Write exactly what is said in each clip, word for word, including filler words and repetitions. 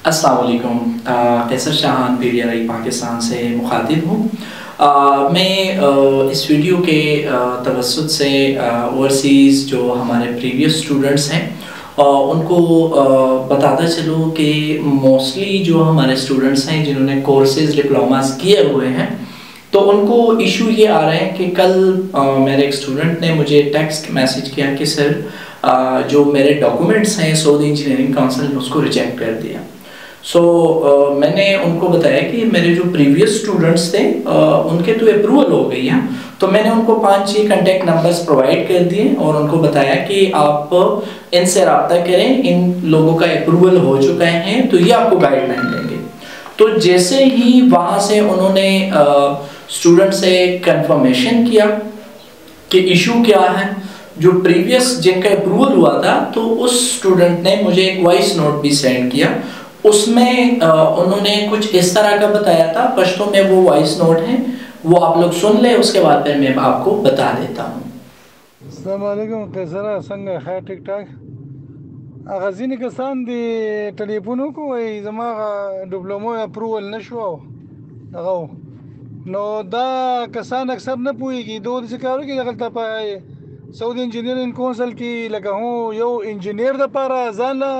अस्सलाम वालेकुम। Qaiser Shahan P D I Pakistan से मुखातिब हूँ। आ, मैं आ, इस वीडियो के तवस्सुत से ओवरसीज़ जो हमारे प्रीवियस स्टूडेंट्स हैं आ, उनको आ, बताता चलूँ कि मोस्टली जो हमारे स्टूडेंट्स हैं जिन्होंने कोर्सेज डिप्लोमास किए हुए हैं, तो उनको इशू ये आ रहे हैं कि कल आ, मेरे एक स्टूडेंट ने मुझे टेक्स्ट मैसेज किया कि सर आ, जो मेरे डॉक्यूमेंट्स हैं सऊदी इंजीनियरिंग काउंसिल ने उसको रिजेक्ट कर दिया। सो so, uh, मैंने उनको बताया कि मेरे जो प्रीवियस स्टूडेंट्स थे uh, उनके तो अप्रूवल हो गई है, तो मैंने उनको पांच छह कांटेक्ट नंबर्स प्रोवाइड कर दिए और उनको बताया कि आप इनसे रब्ता करें, इन लोगों का अप्रूवल हो चुका है तो ये आपको गाइडलाइन देंगे। तो जैसे ही वहाँ से उन्होंने स्टूडेंट uh, से कंफर्मेशन किया कि इशू क्या है, जो प्रीवियस जिनका अप्रूवल हुआ था, तो उस स्टूडेंट ने मुझे एक वॉइस नोट भी सेंड किया। उसमें आ, उन्होंने कुछ इस तरह का बताया था, पश्तो में वो वॉइस नोट है, वो आप लोग सुन ले, उसके बाद फिर मैं आपको बता देता हूँ। अस्सलाम वालेकुम, कैसा संग खैर ठीक ठाक। अगज़ीन कसान दी टेलीफोन को वही जमा डिप्लोमा अप्रूवल नशवा लगाओ नो दा कसान अक्सर न पूछेगी दो से कहो कि लगता पाए सऊदी इंजीनियरिंग काउंसिल की लगा हूँ यो इंजीनियर द पारा जाना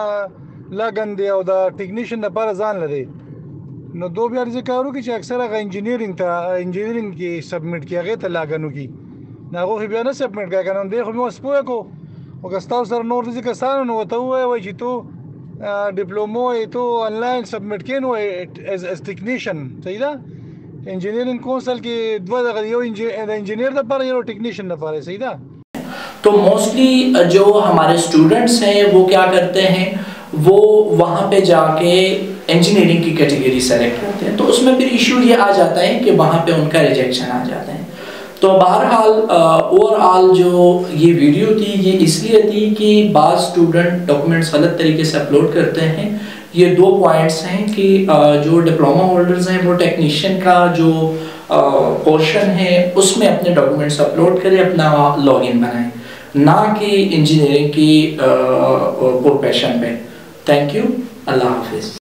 लागन दे और दा टेक्नीशियन द पारा जान लदे नो दो भी अर्जी करो कि अक्सर अगर इंजीनियरिंग था इंजीनियरिंग की सबमिट किया गया था लागनों की ना वो भी ना सबमिट किया करना देखो मैं स्पोए को और कस्ताव सर नोट से कसान होता हुआ है वही तो डिप्लोमा है तो ऑनलाइन सबमिट किए नो एज एज टेक्नीशियन सही था इंजीनियरिंग काउंसिल की दो अगर यो इंजीनियर द पारा यो टेक्नीशियन द पारा सही था। तो मोस्टली जो हमारे स्टूडेंट्स हैं वो क्या करते हैं, वो वहाँ पे जाके इंजीनियरिंग की कैटेगरी सेलेक्ट करते हैं, तो उसमें फिर इशू ये आ जाता है कि वहाँ पे उनका रिजेक्शन आ जाता है। तो बहरहाल ओवरऑल जो ये वीडियो थी ये इसलिए थी कि बाज़ स्टूडेंट डॉक्यूमेंट्स गलत तरीके से अपलोड करते हैं। ये दो पॉइंट्स हैं कि जो डिप्लोमा होल्डर्स हैं वो टेक्नीशियन का जो पोर्शन है उसमें अपने डॉक्यूमेंट्स अपलोड करें, अपना लॉगिन बनाएं, ना कि इंजीनियरिंग की प्रोफेशन पे। थैंक यू, अल्लाह हाफिज़।